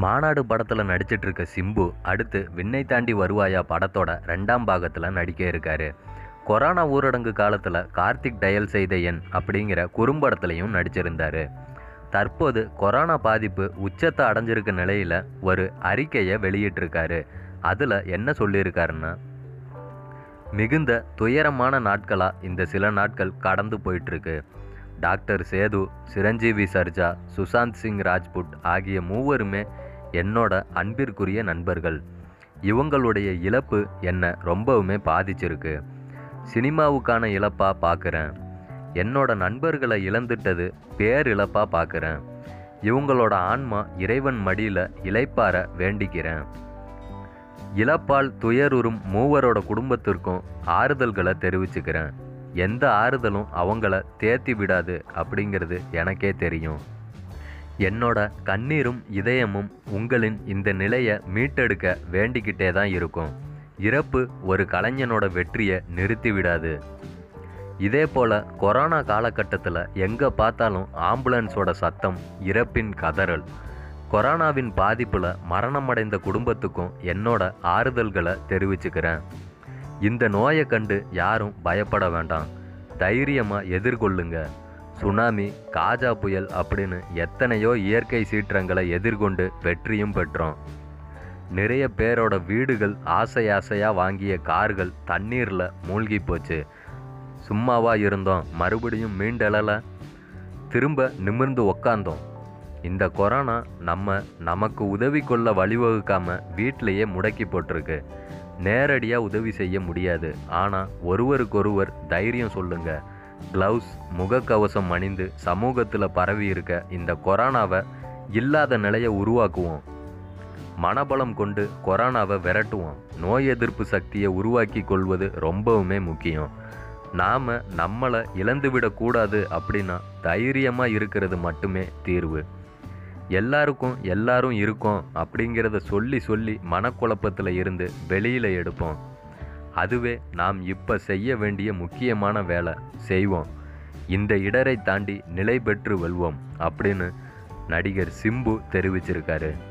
மாநாடு படத்தில் நடிச்சிட்டு இருக்க சிம்பு அடுத்து விண்ணை தாண்டி வருவாயா படத்தோட 2ஆம் பாகத்தில் நடிக்க இருக்காரு. கொரோனா ஊரடங்கு காலத்தில் கார்த்திக் டயல் செய்த எண் அப்படிங்கிற குறும்படத்துலையும் நடிச்சிருந்தாரு. தற்போது கொரோனா பாதிப்பு உச்சத்தை அடைஞ்சிருக்க நிலையில் ஒரு அறிக்கையை வெளியிட்டிருக்காரு. அதில் என்ன சொல்லியிருக்காருன்னா, மிகுந்த துயரமான நாட்களாக இந்த சில நாட்கள் கடந்து போயிட்டுருக்கு. டாக்டர் சேது, சிரஞ்சீவி சர்ஜா, சுசாந்த் சிங் ராஜ்புட் ஆகிய மூவருமே என்னோட அன்பிற்குரிய நண்பர்கள். இவங்களுடைய இழப்பு என்னை ரொம்பவுமே பாதிச்சிருக்கு. சினிமாவுக்கான இழப்பாக பார்க்குறேன். என்னோட நண்பர்களை இழந்துட்டது பேரிழப்பாக பார்க்குறேன். இவங்களோட ஆன்மா இறைவன் மடியில் இளைப்பார வேண்டிக்கிறேன். இழப்பால் துயருறும் மூவரோட குடும்பத்திற்கும் ஆறுதல்களை தெரிவிச்சுக்கிறேன். எந்த ஆறுதலும் அவங்கள தேத்தி விடாது அப்படிங்கிறது எனக்கே தெரியும். என்னோட கண்ணீரும் இதயமும் உங்களின் இந்த நிலையை மீட்டெடுக்க வேண்டிக்கிட்டே தான் இருக்கும். இறப்பு ஒரு கலைஞனோட வெற்றியை நிறுத்தி விடாது. இதே போல் கொரோனா காலகட்டத்தில் எங்கே பார்த்தாலும் ஆம்புலன்ஸோட சத்தம், இறப்பின் கதறல். கொரோனாவின் பாதிப்பில் மரணமடைந்த குடும்பத்துக்கும் என்னோட ஆறுதல்களை தெரிவிச்சுக்கிறேன். இந்த நோயை கண்டு யாரும் பயப்பட வேண்டாம். தைரியமாக எதிர்கொள்ளுங்க. சுனாமி, காஜா புயல் அப்படின்னு எத்தனையோ இயற்கை சீற்றங்களை எதிர்கொண்டு வெற்றியும் பெற்றோம். நிறைய பேரோட வீடுகள், ஆசையாக வாங்கிய கார்கள் தண்ணீரில் மூழ்கி போச்சு. சும்மாவா இருந்தோம், மறுபடியும் மீண்டெழல திரும்ப நிமிர்ந்து உக்காந்தோம். இந்த கொரோனா நமக்கு உதவி கொள்ள வழிவகுக்காமல் வீட்டிலையே முடக்கி போட்டிருக்கு. நேரடியாக உதவி செய்ய முடியாது. ஆனால் ஒருவருக்கொருவர் தைரியம் சொல்லுங்க. க்ளவுஸ், முகக்கவசம் அணிந்து சமூகத்தில் பரவி இருக்க இந்த கொரோனாவை இல்லாத நிலையை உருவாக்குவோம். மனபலம் கொண்டு கொரோனாவை விரட்டுவோம். நோய் எதிர்ப்பு சக்தியை உருவாக்கி கொள்வது ரொம்பவுமே முக்கியம். நாம் நம்மளை இழந்துவிடக்கூடாது அப்படின்னா தைரியமாக இருக்கிறது மட்டுமே தீர்வு. எல்லாரும் இருக்கோம் அப்படிங்கிறத சொல்லி மனக்குழப்பத்தில் இருந்து வெளியில் எடுப்போம். அதுவே நாம் இப்போ செய்ய வேண்டிய முக்கியமான வேலை. செய்வோம். இந்த இடரை தாண்டி நிலை பெற்று வெல்வோம் அப்படின்னு நடிகர் சிம்பு தெரிவிச்சிருக்காரு.